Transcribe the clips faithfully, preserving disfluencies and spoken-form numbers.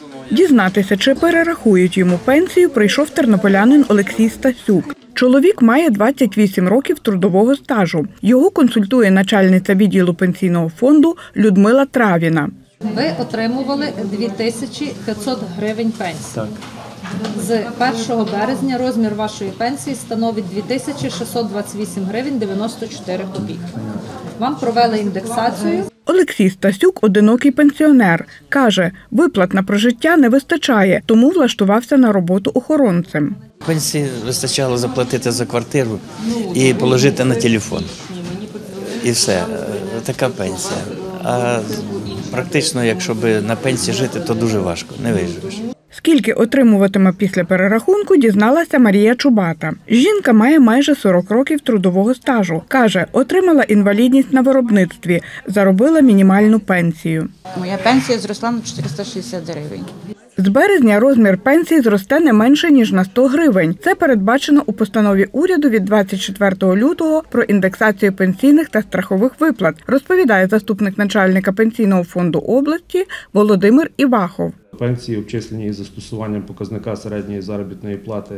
Дізнатися, чи перерахують йому пенсію, прийшов тернополянин Олексій Стасюк. Чоловік має двадцять вісім років трудового стажу. Його консультує начальниця відділу пенсійного фонду Людмила Травіна. Ви отримували дві тисячі п'ятсот гривень пенсії. Так. З першого березня розмір вашої пенсії становить дві тисячі шістсот двадцять вісім гривень дев'яносто чотири копійки. Вам провели індексацію. Олексій Стасюк – одинокий пенсіонер. Каже, виплат на прожиття не вистачає, тому влаштувався на роботу охоронцем. Пенсії вистачало заплатити за квартиру і положити на телефон. І все. Така пенсія. А практично, якщо б на пенсії жити, то дуже важко, не виживеш. Скільки отримуватиме після перерахунку, дізналася Марія Чубата. Жінка має майже сорок років трудового стажу. Каже, отримала інвалідність на виробництві, заробила мінімальну пенсію. Моя пенсія зросла на чотириста шістдесят гривень. З березня розмір пенсії зросте не менше, ніж на сто гривень. Це передбачено у постанові уряду від двадцять четвертого лютого про індексацію пенсійних та страхових виплат, розповідає заступник начальника пенсійного фонду області Володимир Івахов. Пенсії, обчислені із застосуванням показника середньої заробітної плати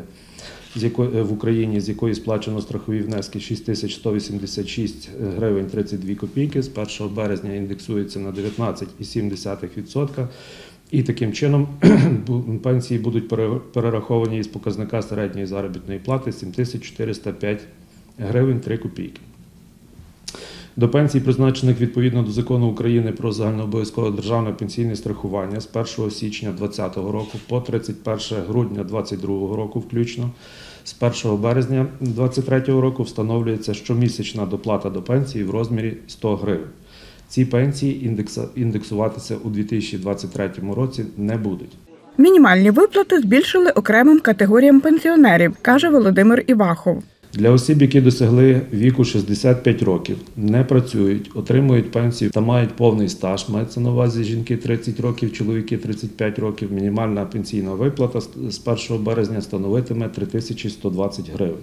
в Україні, з якої сплачено страхові внески шість тисяч сто вісімдесят шість гривень тридцять дві копійки, з першого березня індексується на дев'ятнадцять цілих сім десятих відсотка. І таким чином пенсії будуть перераховані із показника середньої заробітної плати сім тисяч чотириста п'ять гривень три копійки. До пенсій, призначених відповідно до Закону України про загальнообов'язкове державне пенсійне страхування з першого січня двадцятого року по тридцять перше грудня двадцять другого року включно, з першого березня двадцять третього року встановлюється щомісячна доплата до пенсії в розмірі сто гривень. Ці пенсії індексуватися у дві тисячі двадцять третьому році не будуть. Мінімальні виплати збільшили окремим категоріям пенсіонерів, каже Володимир Івахов. Для осіб, які досягли віку шістдесят п'ять років, не працюють, отримують пенсію та мають повний стаж, мається на увазі жінки тридцять років, чоловіки тридцять п'ять років, мінімальна пенсійна виплата з першого березня становитиме три тисячі сто двадцять гривень.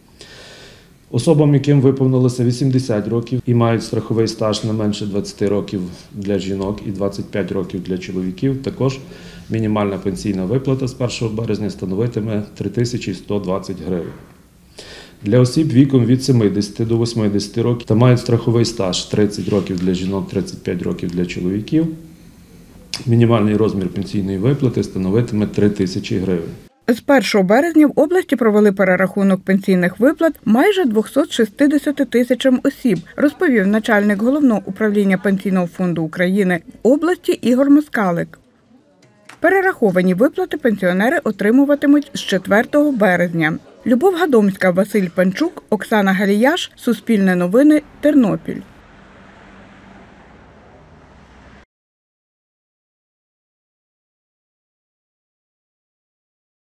Особам, яким виповнилося вісімдесят років і мають страховий стаж не менше двадцяти років для жінок і двадцять п'ять років для чоловіків, також мінімальна пенсійна виплата з першого березня становитиме три тисячі сто двадцять гривень. Для осіб віком від сімдесяти до восьмидесяти років та мають страховий стаж тридцять років для жінок, тридцять п'ять років для чоловіків, мінімальний розмір пенсійної виплати становитиме три тисячі гривень. З першого березня в області провели перерахунок пенсійних виплат майже двохсот шістдесяти тисячам осіб, розповів начальник Головного управління Пенсійного фонду України в області Ігор Москалик. Перераховані виплати пенсіонери отримуватимуть з четвертого березня. Любов Гадомська, Василь Панчук, Оксана Галіяш, Суспільне новини, Тернопіль.